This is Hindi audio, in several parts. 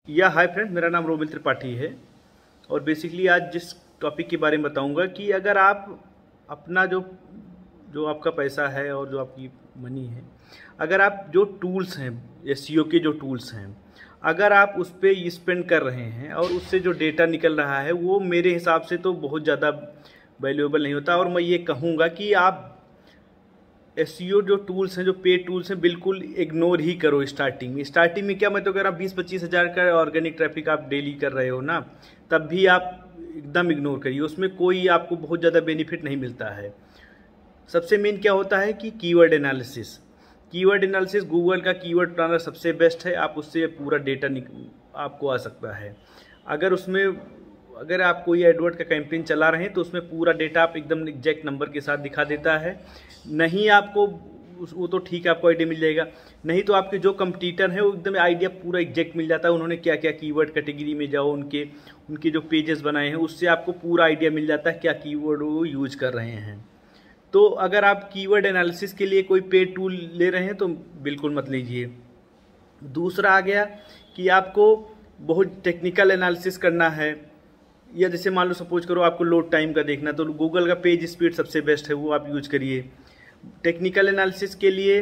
हाय फ्रेंड, मेरा नाम रोमिल त्रिपाठी है। और बेसिकली आज जिस टॉपिक के बारे में बताऊंगा कि अगर आप अपना जो जो आपका पैसा है और जो आपकी मनी है, अगर आप जो टूल्स हैं एसईओ के जो टूल्स हैं, अगर आप उस पर स्पेंड कर रहे हैं और उससे जो डेटा निकल रहा है वो मेरे हिसाब से तो बहुत ज़्यादा वैल्यूएबल नहीं होता। और मैं ये कहूँगा कि आप एसईओ जो टूल्स हैं, जो पेड टूल्स हैं, बिल्कुल इग्नोर ही करो। स्टार्टिंग में क्या, मैं तो कह रहा हूँ 20-25 हज़ार का ऑर्गेनिक ट्रैफिक आप डेली कर रहे हो ना, तब भी आप एकदम इग्नोर करिए। उसमें कोई आपको बहुत ज़्यादा बेनिफिट नहीं मिलता है। सबसे मेन क्या होता है कि कीवर्ड एनालिसिस गूगल का कीवर्ड प्लानर सबसे बेस्ट है। आप उससे पूरा डेटा आपको आ सकता है। अगर आप कोई एडवर्ड का कैंपेन चला रहे हैं तो उसमें पूरा डेटा आप एकदम एग्जैक्ट नंबर के साथ दिखा देता है। नहीं आपको वो तो ठीक है, आपको आइडिया मिल जाएगा। नहीं तो आपके जो कंपटीटर हैं वो एकदम आइडिया पूरा एग्जैक्ट मिल जाता है। उन्होंने क्या क्या कीवर्ड कैटेगरी में जाओ, उनके जो पेजेस बनाए हैं उससे आपको पूरा आइडिया मिल जाता है क्या कीवर्ड वो यूज कर रहे हैं। तो अगर आप कीवर्ड एनालिसिस के लिए कोई पेड टूल ले रहे हैं तो बिल्कुल मत लीजिए। दूसरा आ गया कि आपको बहुत टेक्निकल एनालिसिस करना है, या जैसे मान लो सपोज करो आपको लोड टाइम का देखना, तो गूगल का पेज स्पीड सबसे बेस्ट है, वो आप यूज करिए। टेक्निकल एनालिसिस के लिए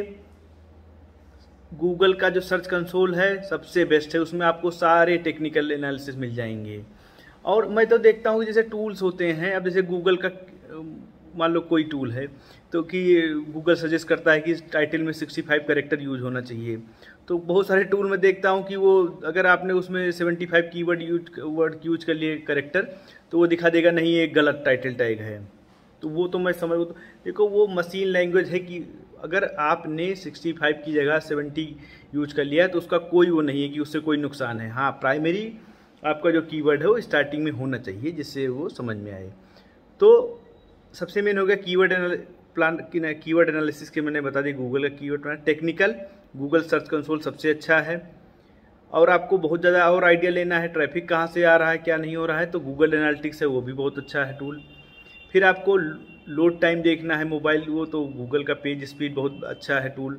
गूगल का जो सर्च कंसोल है सबसे बेस्ट है, उसमें आपको सारे टेक्निकल एनालिसिस मिल जाएंगे। और मैं तो देखता हूँ कि जैसे टूल्स होते हैं, अब जैसे गूगल का मान लो कोई टूल है तो कि गूगल सजेस्ट करता है कि टाइटल में 65 कैरेक्टर यूज होना चाहिए। तो बहुत सारे टूल में देखता हूँ कि वो अगर आपने उसमें 75 कीवर्ड यूज कर लिए कैरेक्टर, तो वो दिखा देगा नहीं ये गलत टाइटल टैग है। तो वो तो मैं समझ, देखो वो मशीन लैंग्वेज है कि अगर आपने 65 की जगह 70 यूज कर लिया है तो उसका कोई वो नहीं है कि उससे कोई नुकसान है। हाँ, प्राइमरी आपका जो कीवर्ड है वो स्टार्टिंग में होना चाहिए जिससे वो समझ में आए। तो सबसे मेन हो गया कीवर्ड एनालिसिस के मैंने बता दी, गूगल का keyword plan. Technical, Google search console सबसे अच्छा है। और आपको बहुत ज़्यादा और आइडिया लेना है ट्रैफिक कहाँ से आ रहा है क्या नहीं हो रहा है, तो गूगल एनालिटिक्स है, वो भी बहुत अच्छा है टूल। फिर आपको लोड टाइम देखना है मोबाइल, वो तो गूगल का पेज स्पीड बहुत अच्छा है टूल।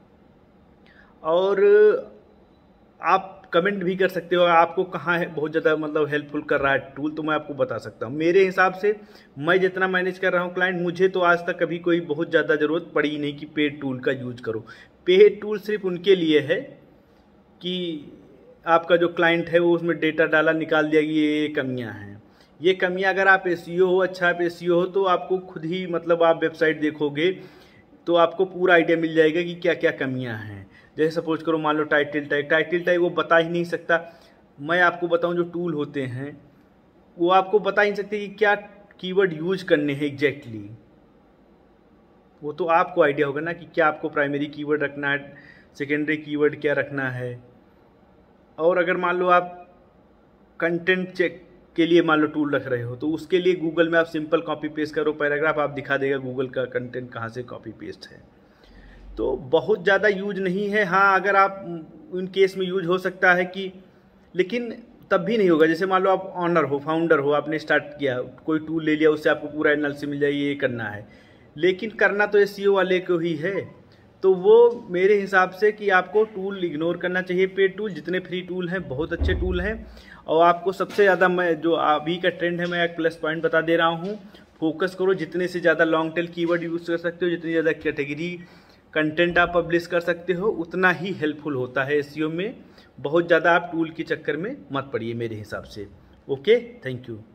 और आप कमेंट भी कर सकते हो आपको कहाँ है बहुत ज़्यादा मतलब हेल्पफुल कर रहा है टूल, तो मैं आपको बता सकता हूँ। मेरे हिसाब से मैं जितना मैनेज कर रहा हूँ क्लाइंट, मुझे तो आज तक कभी कोई बहुत ज़्यादा ज़रूरत पड़ी ही नहीं कि पेड टूल का यूज करो। पेड टूल सिर्फ उनके लिए है कि आपका जो क्लाइंट है वो उसमें डेटा डाला, निकाल दिया कि ये कमियाँ हैं। ये कमियाँ अगर आप एसईओ हो, अच्छा आप एसईओ हो, तो आपको खुद ही मतलब आप वेबसाइट देखोगे तो आपको पूरा आइडिया मिल जाएगा कि क्या क्या कमियाँ हैं। जैसे सपोज करो मान लो टाइटल टैग वो बता ही नहीं सकता। मैं आपको बताऊं जो टूल होते हैं वो आपको बता ही नहीं सकते कि क्या कीवर्ड यूज करने हैं एग्जैक्टली। वो तो आपको आइडिया होगा ना कि क्या आपको प्राइमरी कीवर्ड रखना है, सेकेंडरी कीवर्ड क्या रखना है। और अगर मान लो आप कंटेंट चेक के लिए मान लो टूल रख रहे हो तो उसके लिए गूगल में आप सिंपल कॉपी पेस्ट करो पैराग्राफ, आप दिखा देगा गूगल का कंटेंट कहाँ से कॉपी पेस्ट है। तो बहुत ज़्यादा यूज नहीं है। हाँ, अगर आप उन केस में यूज हो सकता है कि, लेकिन तब भी नहीं होगा। जैसे मान लो आप ऑनर हो, फाउंडर हो, आपने स्टार्ट किया, कोई टूल ले लिया, उससे आपको पूरा एनालिसिस मिल जाए ये करना है, लेकिन करना तो एसईओ वाले को ही है। तो वो मेरे हिसाब से कि आपको टूल इग्नोर करना चाहिए। पेड टूल जितने फ्री टूल हैं बहुत अच्छे टूल हैं। और आपको सबसे ज़्यादा मैं जो अभी का ट्रेंड है, मैं एक प्लस पॉइंट बता दे रहा हूँ, फोकस करो। जितने से ज़्यादा लॉन्ग टेल कीवर्ड यूज़ कर सकते हो, जितनी ज़्यादा कैटेगरी कंटेंट आप पब्लिश कर सकते हो, उतना ही हेल्पफुल होता है एसईओ में। बहुत ज़्यादा आप टूल के चक्कर में मत पड़िए मेरे हिसाब से। Okay, thank you.